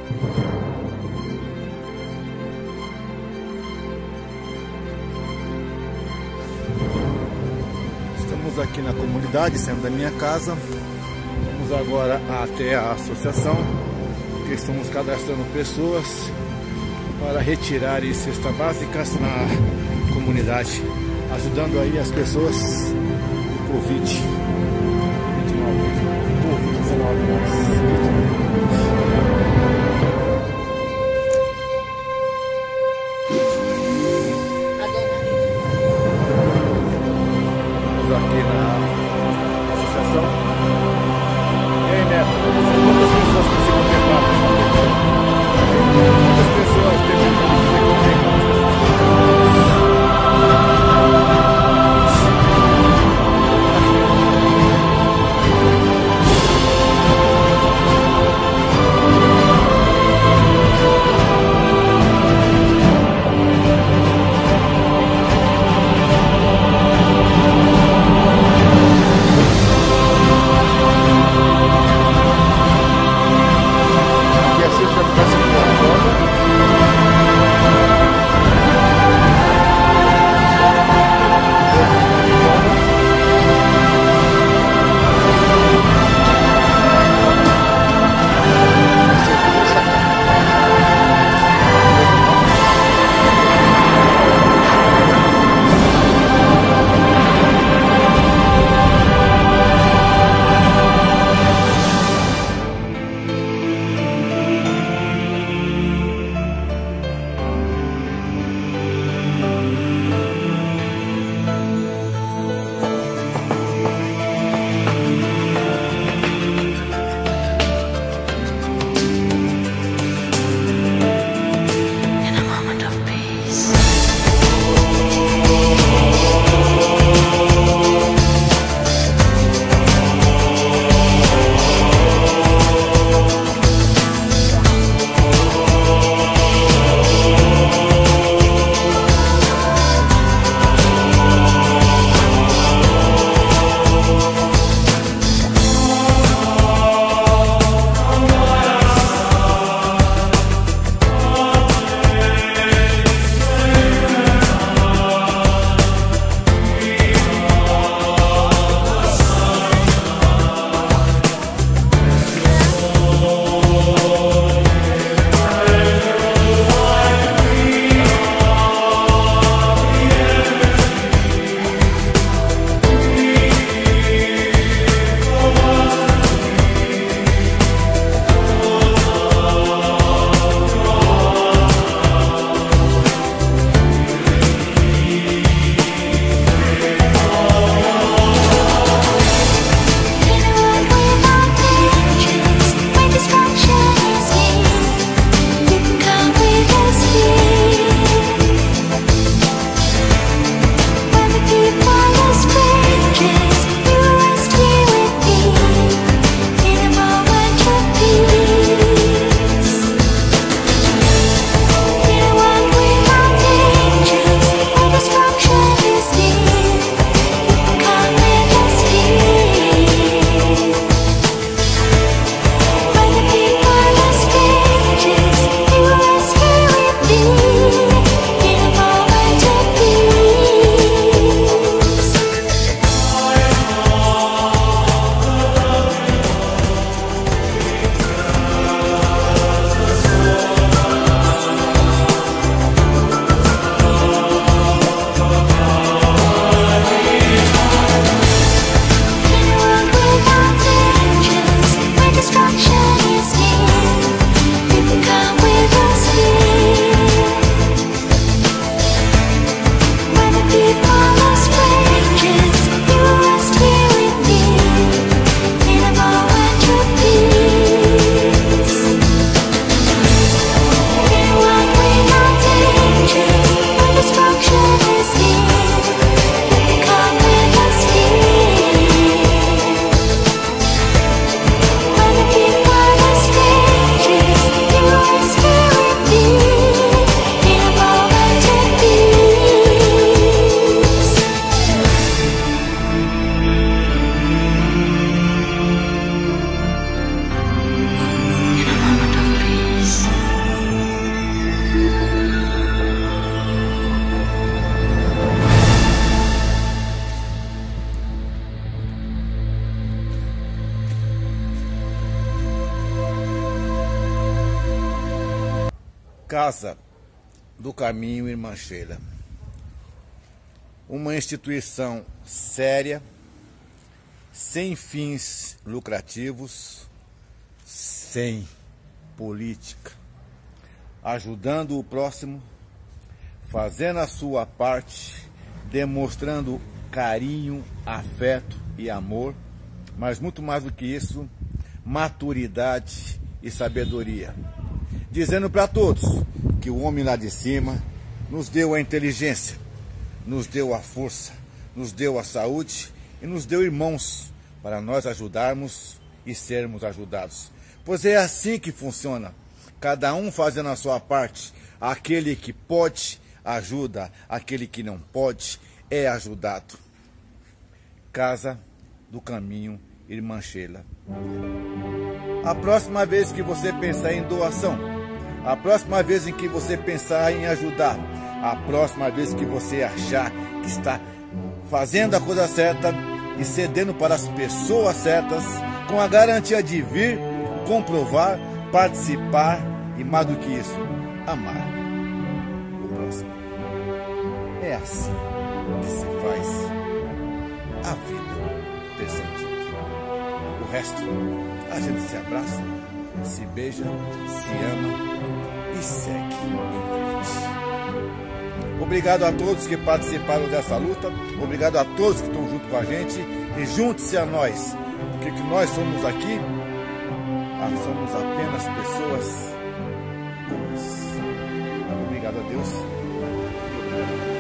Estamos aqui na comunidade, saindo da minha casa. Vamos agora até a associação, que estamos cadastrando pessoas para retirarem cestas básicas na comunidade, ajudando aí as pessoas do Covid-19. Aqui na associação. E aí, Neto? Quantas pessoas você contemplava? Quantas pessoas teve que você Casa do Caminho Irmã Sheila. Uma instituição séria, sem fins lucrativos, sem política, ajudando o próximo, fazendo a sua parte, demonstrando carinho, afeto e amor, mas muito mais do que isso, maturidade e sabedoria. Dizendo para todos que o homem lá de cima nos deu a inteligência, nos deu a força, nos deu a saúde e nos deu irmãos para nós ajudarmos e sermos ajudados. Pois é assim que funciona, cada um fazendo a sua parte. Aquele que pode, ajuda, aquele que não pode, é ajudado. Casa do Caminho Irmã Sheila. A próxima vez que você pensar em doação, a próxima vez em que você pensar em ajudar, a próxima vez que você achar que está fazendo a coisa certa e cedendo para as pessoas certas, com a garantia de vir, comprovar, participar e, mais do que isso, amar o próximo. É assim que se faz a vida ter sentido. O resto, a gente se abraça, se beija, se ama e segue em frente. Obrigado a todos que participaram dessa luta, obrigado a todos que estão junto com a gente e junte-se a nós, porque que nós somos aqui, somos apenas pessoas comuns. Obrigado a Deus e obrigado a Deus.